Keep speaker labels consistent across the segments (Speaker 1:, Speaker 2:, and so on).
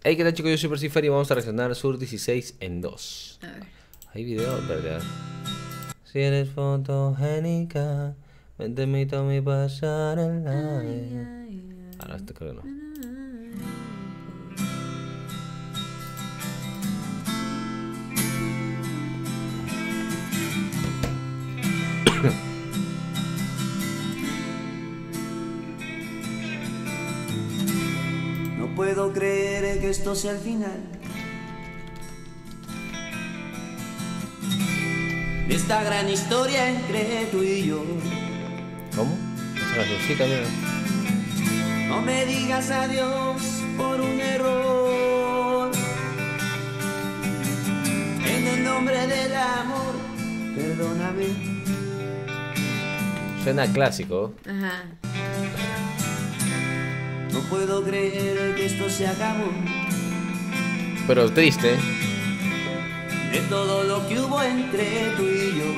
Speaker 1: Hey, ¿qué tal, chicos? Yo soy Percifer y vamos a reaccionar Sur 16 en 2.
Speaker 2: A ver.
Speaker 1: ¿Hay video? ¿Verdad? Si eres fotogénica, me te invito a mi pasarela. Ahora esto creo que no.
Speaker 3: No puedo creer que esto sea el final de esta gran historia entre tú y yo.
Speaker 1: ¿Cómo? Esa cancioncita, mira.
Speaker 3: No me digas adiós por un error. En el nombre del amor, perdóname.
Speaker 1: Suena clásico.
Speaker 2: Ajá.
Speaker 3: No puedo creer que esto se acabó.
Speaker 1: Pero triste.
Speaker 3: De todo lo que hubo entre tú y yo.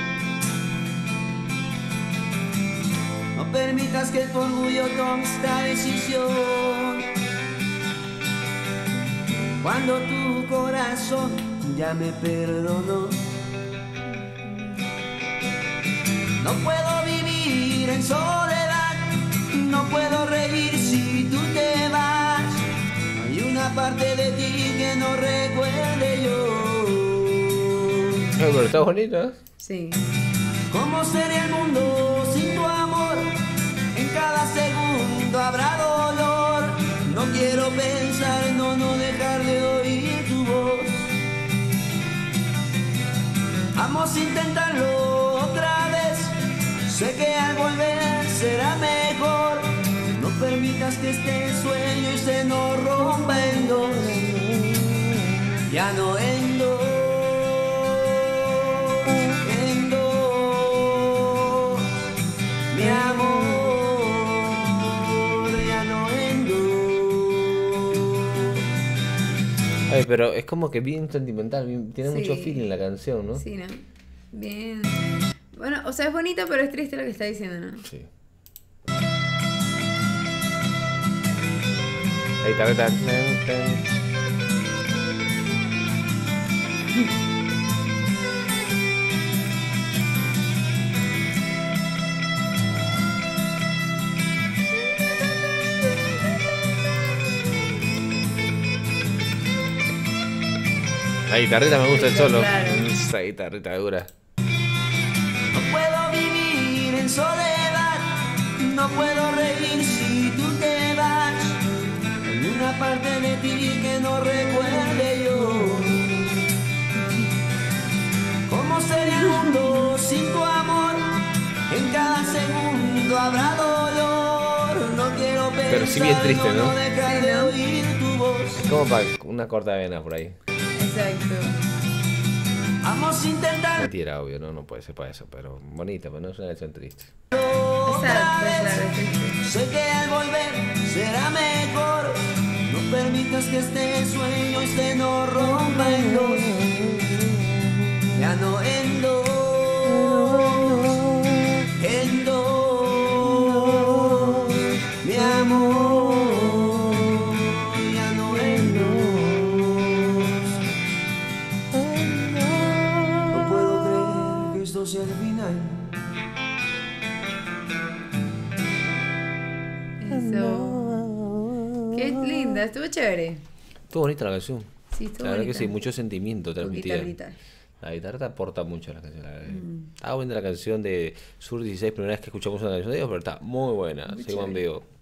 Speaker 3: No permitas que tu orgullo tome esta decisión. Cuando tu corazón ya me perdonó. No puedo vivir en soledad. No puedo reír si tú te vas. Hay una parte de ti que no recuerde yo.
Speaker 1: Pero está bonito, ¿eh?
Speaker 2: Sí.
Speaker 3: ¿Cómo sería el mundo sin tu amor? En cada segundo habrá dolor. No quiero pensar, no dejar de oír tu voz. Vamos a intentarlo otra vez. Sé que al volver será mejor. No permitas que este sueño y se nos rompa en dos. Ya no en dos. En dos. Mi amor, ya no en dos.
Speaker 1: Ay, pero es como que bien sentimental, tiene mucho
Speaker 2: Sí.
Speaker 1: feeling la canción, ¿no?
Speaker 2: Sí, ¿no? Bien. Bueno, o sea, es bonito, pero es triste lo que está diciendo, ¿no?
Speaker 1: Sí. Ahí está, ahí está. La guitarrita me gusta el solo.
Speaker 2: Claro.
Speaker 1: Esa guitarrita dura.
Speaker 3: No puedo vivir en soledad. No puedo reír si tú te vas. Hay una parte de ti que no recuerde yo. ¿Cómo sería el mundo sin tu amor? En cada segundo habrá dolor. No quiero pensar,
Speaker 1: Pero sí bien triste, ¿no?
Speaker 3: no dejar de oír tu voz.
Speaker 1: Es como para una corta vena por ahí.
Speaker 2: Exacto.
Speaker 3: Vamos a intentar.
Speaker 1: Mentira, obvio, no puede ser para eso, pero bonita, pero no es una canción triste.
Speaker 2: Exacto, claro, es triste.
Speaker 3: Sé que al volver será mejor. No permitas que este sueño y se nos rompa en dos. Ya no en dos. En dos. Mi amor. Ya no en dos. No puedo creer que esto sea el final.
Speaker 2: Eso. Qué linda, estuvo chévere.
Speaker 1: Estuvo bonita la canción.
Speaker 2: Sí, estuvo
Speaker 1: La verdad
Speaker 2: bonita.
Speaker 1: que sí, mucho sentimiento
Speaker 2: Tu
Speaker 1: transmitida.
Speaker 2: guitarrita.
Speaker 1: La guitarra te aporta mucho a la canción. Estaba buena la canción de Sur 16, primera vez que escuchamos una canción de ellos, pero está muy buena.
Speaker 2: Muy
Speaker 1: Seguimos en
Speaker 2: chévere.
Speaker 1: vivo.